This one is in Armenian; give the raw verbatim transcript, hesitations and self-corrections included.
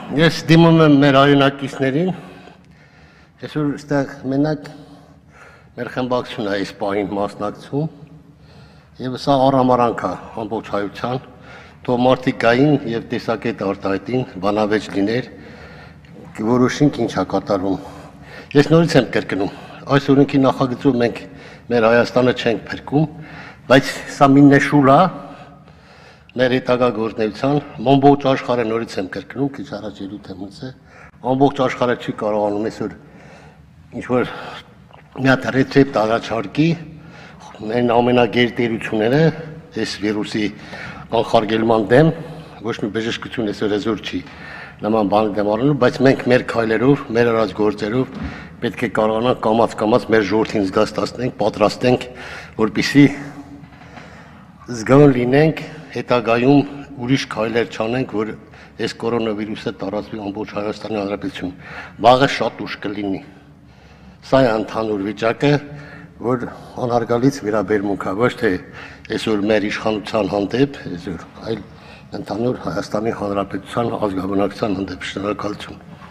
Ես դիմում եմ մեր հայրենակիցներին, այսօր այստեղ մենակ մեր խմբակցությունն է այս պահին մասնակցում, եւ սա արամարանք է ամբողջ հայության, թող մարդիկ գային եւ տեսակետ արտահայտին, բանավեճ լիներ, որոշենք ինչ է կատարվում։ Ես նորից եմ կրկնում, այս օրենքի նախագծով մենք մեր Հայաստանը չենք փրկում, բայց սա մի նշուլ է մեր հետագա գործունեության, ամբողջ աշխարհը նորից եմ կրկնում, քիչ առաջ ելույթ եմ ունեցել, ամբողջ աշխարհը չի կարողանում այսօր ինչ-որ մի հատ ռեցեպտ առաջարկի, այն ամենագերտերությունները այս վիրուսի կանխարգելման դեմ, ոչ մի բժշկություն այսօր այսօր չի նման բան դեմ առնելու, բայց մենք մեր քայլերով, մեր արած գործերով պետք է կարողանանք կամաց-կամաց մեր ժողովրդին զգաստացնենք, պատրաստենք, որպեսզի զգոն լինենք, հետագայում ուրիշ քայլեր չանենք, որ այս կորոնավիրուսը տարածվի ամբողջ Հայաստանի Հանրապետություն։ Վաղը շատ ուշ կլինի։ Սա է ընդհանուր վիճակը, որ անհարգալից վերաբերմունք է, ոչ թե այսօր մեր իշխանության հանդեպ, այսօր, այլ ընդհանուր Հայաստանի Հանրապետության ազգաբնակչության հանդեպ։ Շնորհակալություն։